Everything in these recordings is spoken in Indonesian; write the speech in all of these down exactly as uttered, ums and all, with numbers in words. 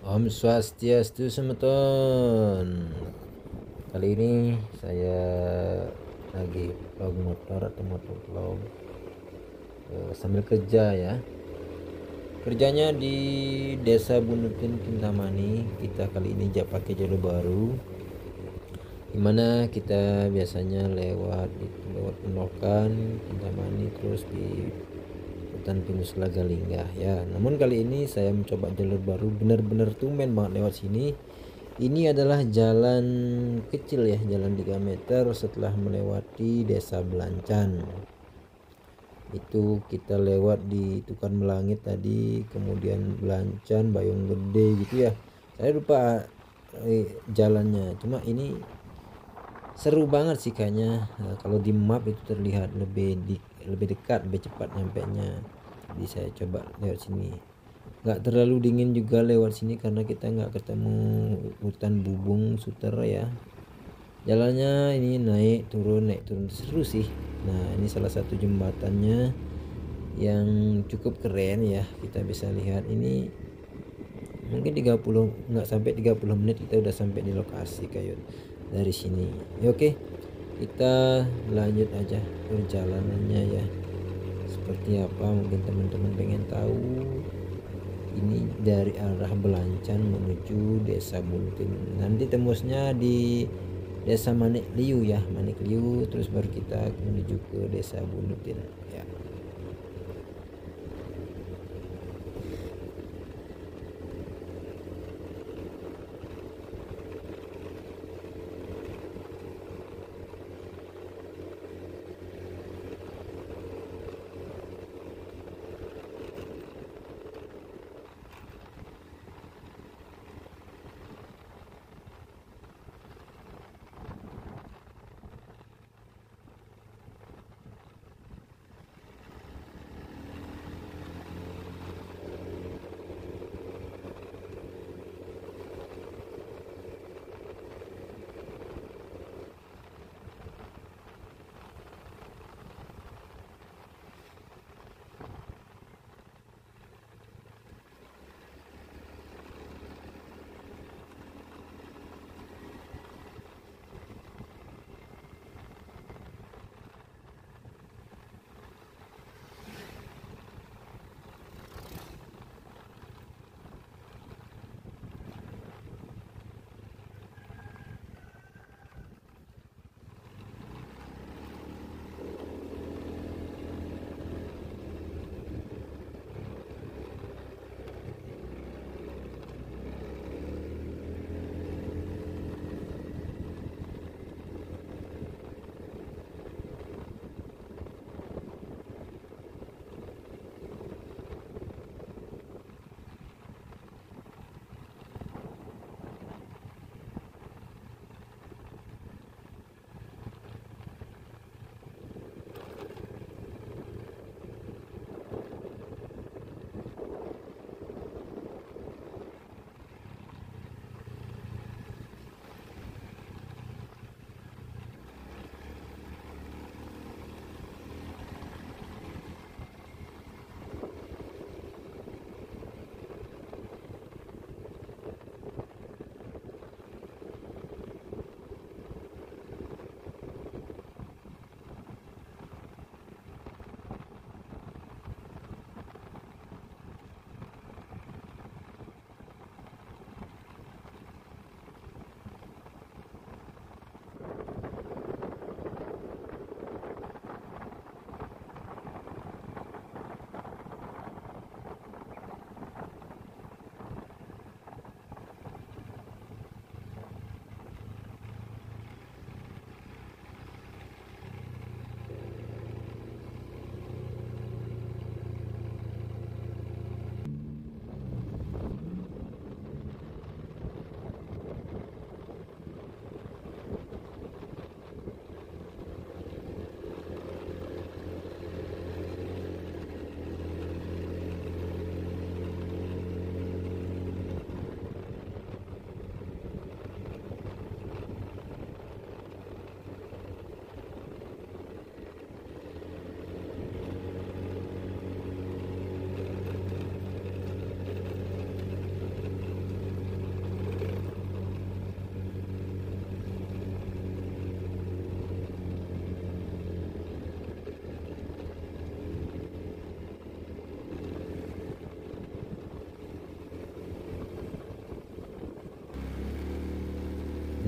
Om Swastiastu semeton. Kali ini saya lagi vlog motor atau motor vlog eh, sambil kerja ya. Kerjanya di Desa Bunutin Kintamani. Kita kali ini jak pakai jalur baru, dimana kita biasanya lewat itu lewat Penokan Kintamani terus di hutan pinus Lagalinggah ya. Namun kali ini saya mencoba jalur baru, benar-benar tumben banget lewat sini. Ini adalah jalan kecil ya, jalan tiga meter setelah melewati Desa Belancan. Itu kita lewat di Tukan Melangit tadi, kemudian Belancan, Bayung Gede gitu ya. Saya lupa eh, jalannya. Cuma ini seru banget sih kayaknya. Nah, kalau di map itu terlihat lebih di, lebih dekat, lebih cepat nyampenya. Jadi saya coba lewat sini. Nggak terlalu dingin juga lewat sini karena kita nggak ketemu hutan bubung suter ya. Jalannya ini naik turun naik turun seru sih. Nah, ini salah satu jembatannya yang cukup keren ya. Kita bisa lihat ini mungkin tiga puluh, nggak sampai tiga puluh menit kita udah sampai di lokasi kayu dari sini ya. Oke, kita lanjut aja perjalanannya ya, seperti apa mungkin teman-teman pengen tahu. Ini dari arah Belancan menuju Desa Buntin, nanti tembusnya di Desa Manik Liu ya, Manik Liu, terus baru kita menuju ke Desa Bunutin ya.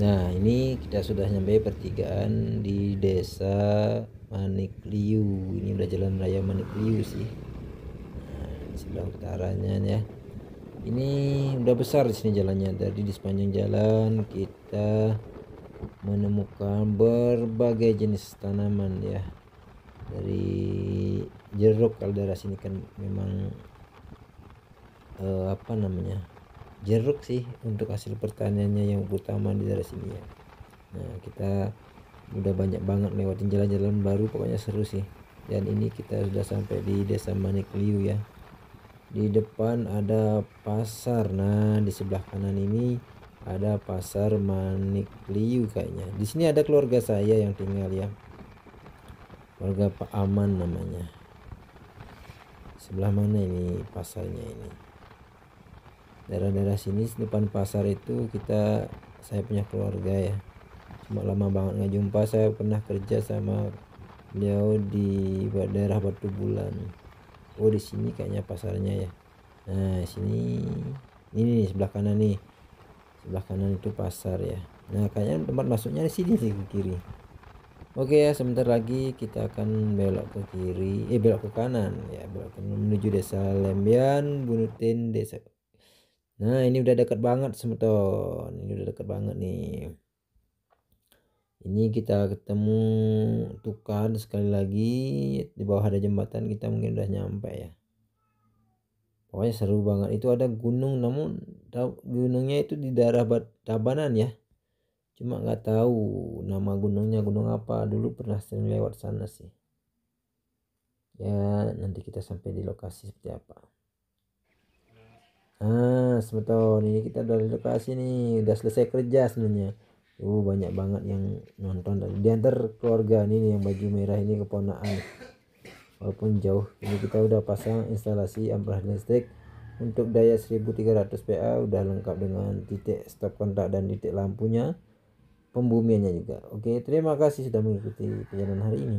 Nah, ini kita sudah nyampe pertigaan di desa Manikliu. Ini udah jalan raya Manikliu sih. Nah, di sebelah utaranya ya. Ini udah besar di sini jalannya. Tadi di sepanjang jalan kita menemukan berbagai jenis tanaman ya. Dari jeruk, kalau daerah sini kan memang eh, apa namanya, jeruk sih untuk hasil pertaniannya yang utama di daerah sini ya. Nah, kita udah banyak banget lewatin jalan-jalan baru, pokoknya seru sih. Dan ini kita sudah sampai di desa Manikliu ya. Di depan ada pasar. Nah, di sebelah kanan ini ada pasar Manikliu kayaknya. Di sini ada keluarga saya yang tinggal ya, keluarga Pak Aman namanya. Sebelah mana ini pasarnya ini? Daerah-daerah sini depan pasar itu kita, saya punya keluarga ya. Cuma lama banget nggak jumpa. Saya pernah kerja sama beliau di daerah Batu Bulan. Oh, di sini kayaknya pasarnya ya. Nah, sini ini nih, sebelah kanan nih. Sebelah kanan itu pasar ya. Nah, kayaknya tempat masuknya di sini sih, ke kiri. Oke ya, sebentar lagi kita akan belok ke kiri, eh belok ke kanan ya, belok ke menuju desa Lembian, Bunutin, desa. Nah, ini udah dekat banget semeton. Ini udah dekat banget nih. Ini kita ketemu Tukan sekali lagi di bawah ada jembatan, kita mungkin udah nyampe ya. Pokoknya seru banget. Itu ada gunung, namun gunungnya itu di daerah Tabanan ya. Cuma nggak tahu nama gunungnya gunung apa. Dulu pernah sering lewat sana sih. Ya, nanti kita sampai di lokasi seperti apa. Ah, semeton, ini kita udah di lokasi nih, udah selesai kerja sebenarnya. Uh, banyak banget yang nonton tadi. Diantar keluarga ini nih, yang baju merah ini keponakan. Walaupun jauh, ini kita udah pasang instalasi ampere listrik untuk daya seribu tiga ratus V A, udah lengkap dengan titik stop kontak dan titik lampunya, pembumiannya juga. Oke, terima kasih sudah mengikuti perjalanan hari ini.